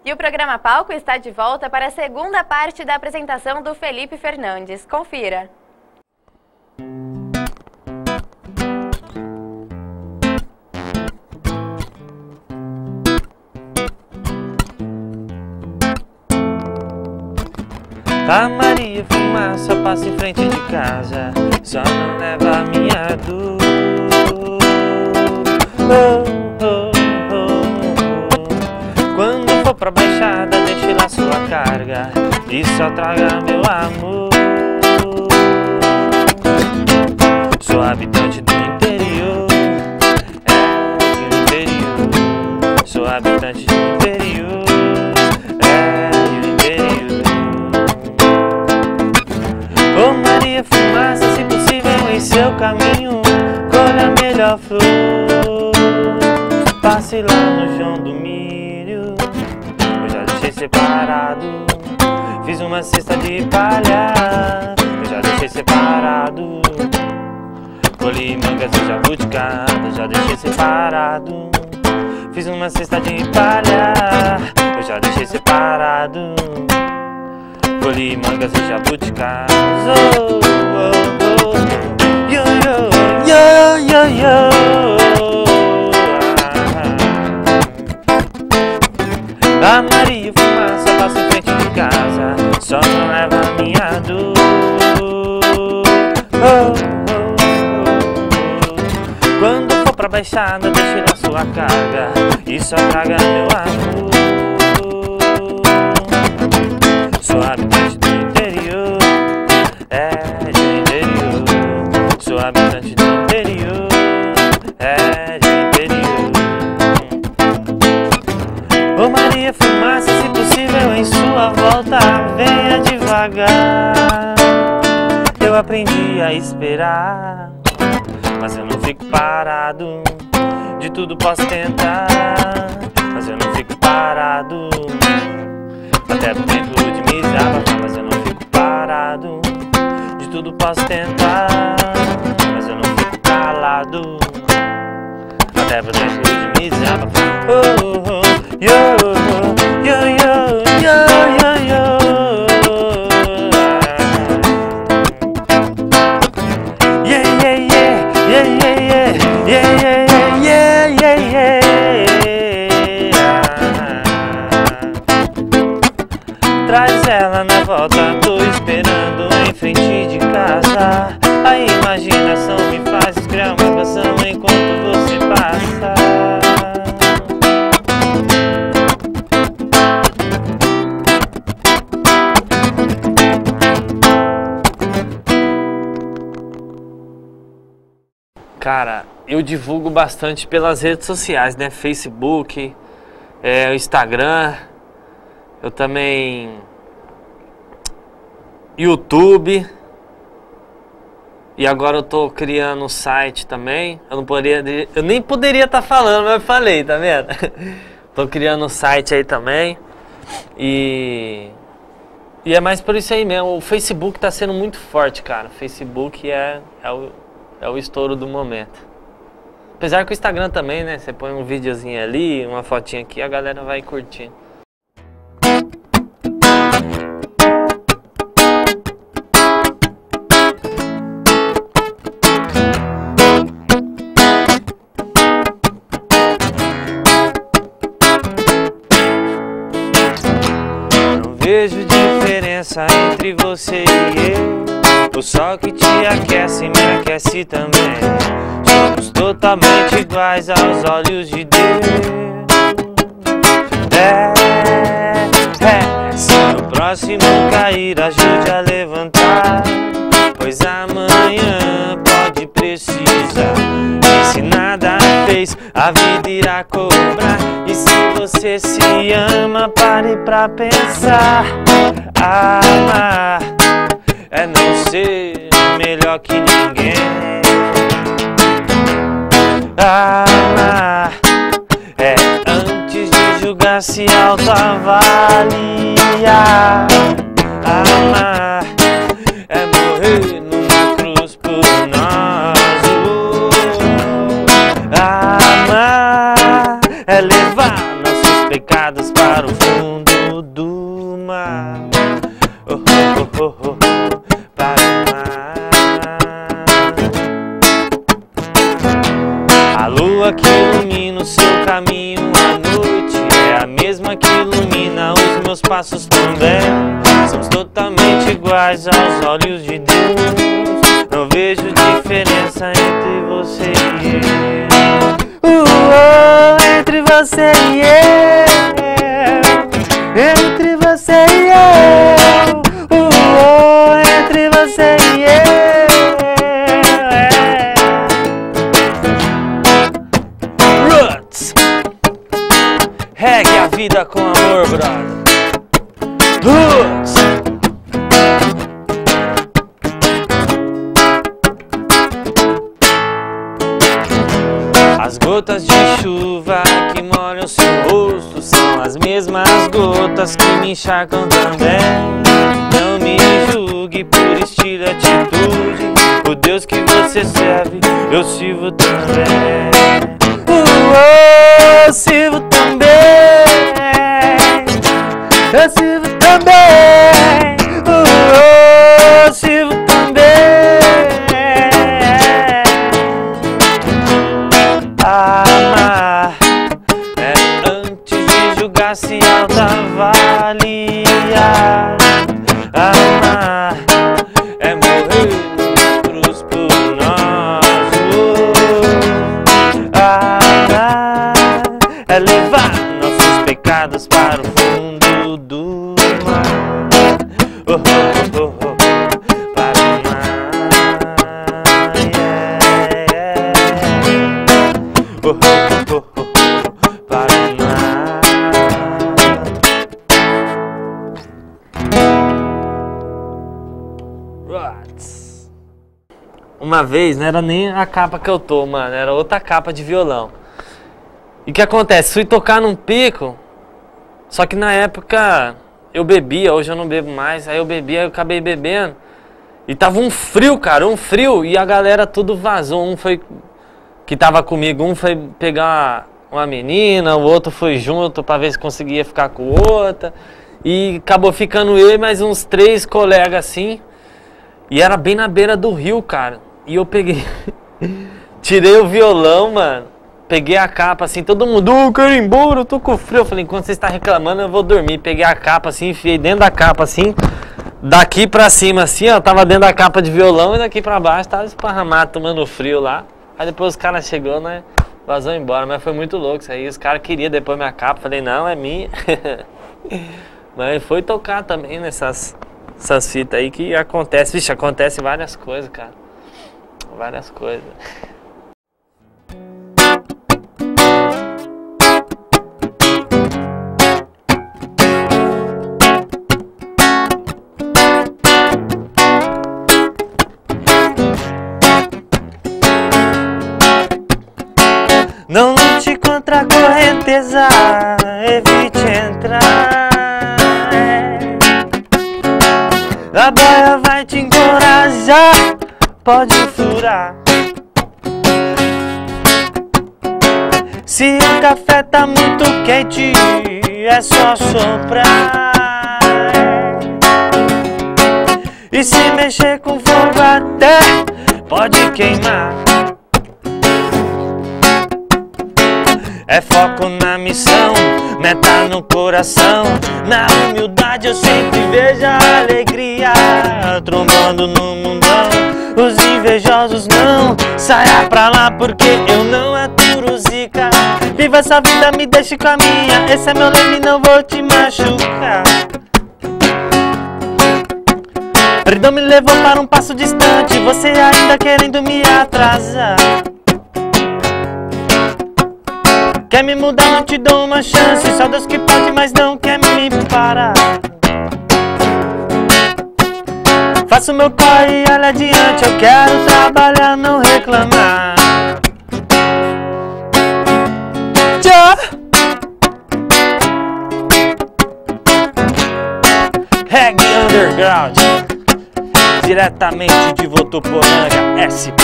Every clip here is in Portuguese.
E o programa Palco está de volta para a segunda parte da apresentação do Felipe Fernandes. Confira! A Maria Fumaça passa em frente de casa, só não leva a minha dor. Quando for pra baixada, deixe lá sua carga e só traga meu amor. Sou habitante do interior, do interior. Sou habitante do interior, do interior. Ô Maria Fumaça, se possível em seu caminho, colha a melhor flor. Passe lá no João do Milho, eu já deixei separado. Fiz uma cesta de palha, eu já deixei separado. Colhi mangas e jabuticaba, eu já deixei separado. Fiz uma cesta de palha, eu já deixei separado. Colhi mangas e jabuticabas. Oh, oh, oh. Yo, yo, yo, yo, yo. A Maria Fumaça passa em frente de casa, só não leva a minha dor. Oh, oh, oh. Quando for pra baixada, deixe lá sua carga e só traga meu amor. Sou habitante do interior, do interior. Sou habitante do interior, do interior. Ô Maria Fumaça, se possível em sua volta, venha devagar. Eu aprendi a esperar, mas eu não fico parado. De tudo posso tentar, mas eu não fico parado. Até do tempo de me desabafar, mas eu não fico parado. De tudo posso tentar, mas eu não fico calado. Até do tempo de me desabafar. Oh, oh, oh, yo, yo, yo, yo, yo, yo. Yeah, yeah, yeah, yeah, yeah, yeah, yeah, yeah, yeah, yeah. Traz ela na volta, tô esperando em frente de casa. A imaginação me faz criar uma canção enquanto você passa. Cara, eu divulgo bastante pelas redes sociais, né? Facebook, o Instagram. Eu também YouTube. E agora eu tô criando um site também. Eu nem poderia estar falando, mas eu falei, tá vendo? Tô criando um site aí também. E é mais por isso aí mesmo. O Facebook tá sendo muito forte, cara. O Facebook é o estouro do momento. Apesar que o Instagram também, né? Você põe um videozinho ali, uma fotinha aqui, a galera vai curtindo. Vejo diferença entre você e eu. O sol que te aquece me aquece também. Somos totalmente iguais aos olhos de Deus. Se o próximo cair, ajude a levantar, pois amanhã pode precisar. E se nada fez, a vida irá cobrar. E se você se ama, pare pra pensar. Amar é não ser melhor que ninguém. Amar é antes de julgar se autoavaliar. Amar é morrer numa cruz por nós. Amar é levar nossos pecados para o fundo do mar. Oh, oh, oh, oh, para o mar. A lua que ilumina o seu caminho à noite é a mesma que ilumina os meus passos também. Somos totalmente iguais aos olhos de Deus. Não vejo diferença entre você e eu. Entre você e eu. Entre você e eu. Entre você e eu. Roots. Regue a vida com amor, brother. Roots. As gotas de chuva que molham seu rosto são as mesmas gotas que me encharcam também. Não me julgue por estilo e atitude. O Deus que você serve, eu sirvo também. Eu sirvo também. Eu sirvo também. Eu sirvo também. Amar é antes de julgar se autoavaliar. Amar é morrer na cruz por nós. Amar é levar nossos pecados para o fundo do mar. Oh, oh, oh, oh. Uma vez, não era nem a capa que eu tô, mano, era outra capa de violão. E o que acontece? Fui tocar num pico, só que na época eu bebia, hoje eu não bebo mais, aí eu bebia, eu acabei bebendo. E tava um frio, cara, um frio, e a galera tudo vazou. Um foi, que tava comigo, um foi pegar uma menina, o outro foi junto pra ver se conseguia ficar com outra. E acabou ficando eu e mais uns 3 colegas assim. E era bem na beira do rio, cara. E eu peguei, tirei o violão, mano. Peguei a capa assim, todo mundo, eu quero ir embora, eu tô com frio. Eu falei, enquanto você está reclamando, eu vou dormir. Peguei a capa assim, enfiei dentro da capa assim. Daqui pra cima assim, ó, tava dentro da capa de violão. E daqui pra baixo tava esparramado, tomando frio lá. Aí depois os caras chegou, né, vazou embora. Mas foi muito louco isso aí. Os caras queriam depois minha capa. Falei, não, é minha. Mas foi tocar também nessas fitas aí que acontece. Vixe, acontece várias coisas, cara. Várias coisas. Não lute contra a correnteza, evite entrar. A boia vai te encorajar, pode furar. Se o café tá muito quente, é só soprar. E se mexer com fogo até pode queimar. É foco na missão, meta no coração. Na humildade eu sempre vejo a alegria trombando no mundão. Os invejosos não, saia pra lá porque eu não aturo zica. Viva essa vida, me deixe com a minha, esse é meu leme, não vou te machucar. Perdão me levou para um passo distante, você ainda querendo me atrasar. Quer me mudar, não te dou uma chance. Só Deus que pode, mas não quer me parar. Faço meu corre e olha adiante. Eu quero trabalhar, não reclamar. Tchau! Reggae Underground, diretamente de Votuporanga, SP.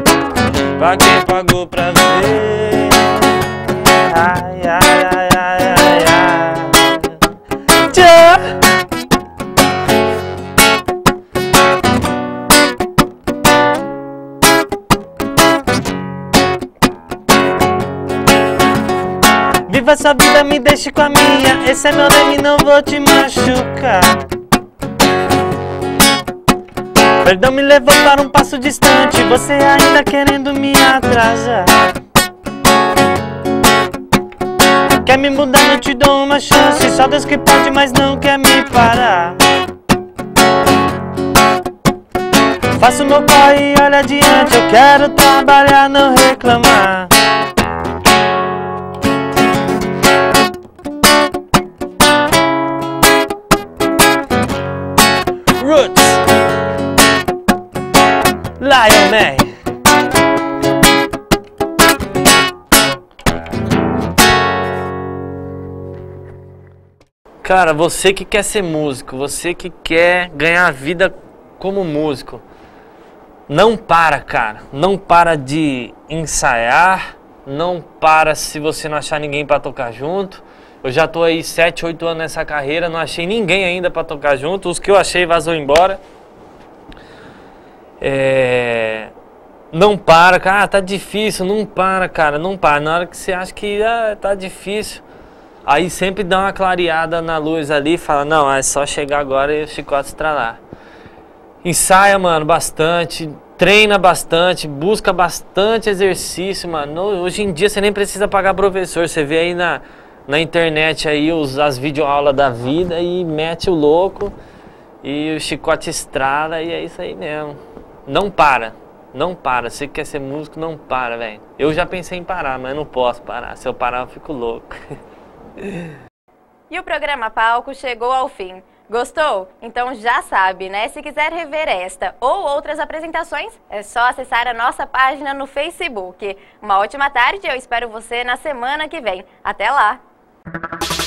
Pra quem pagou pra ver. Ai, ai, ai, ai, ai. Viva sua vida, me deixe com a minha. Esse é meu leme, não vou te machucar. Perdão me levou para um passo distante, você ainda querendo me atrasar. Quer me mudar, não te dou uma chance. Só Deus que pode, mas não quer me parar. Faço meu corre e olha adiante. Eu quero trabalhar, não reclamar. Roots, Lion Man. Cara, você que quer ser músico, você que quer ganhar vida como músico, não para, cara. Não para de ensaiar, não para se você não achar ninguém pra tocar junto. Eu já tô aí 7, 8 anos nessa carreira, não achei ninguém ainda pra tocar junto. Os que eu achei vazou embora. Não para, cara, tá difícil, não para, cara, não para. Na hora que você acha que tá difícil, aí sempre dá uma clareada na luz ali e fala, não, é só chegar agora e o chicote estralar. Ensaia, mano, bastante, treina bastante, busca bastante exercício, mano. Hoje em dia você nem precisa pagar professor, você vê aí na internet aí as videoaulas da vida e mete o louco e o chicote estrala e é isso aí mesmo. Não para, não para. Se você quer ser músico, não para, velho. Eu já pensei em parar, mas não posso parar. Se eu parar, eu fico louco. E o programa Palco chegou ao fim. Gostou? Então já sabe, né? Se quiser rever esta ou outras apresentações, é só acessar a nossa página no Facebook. Uma ótima tarde, eu espero você na semana que vem. Até lá!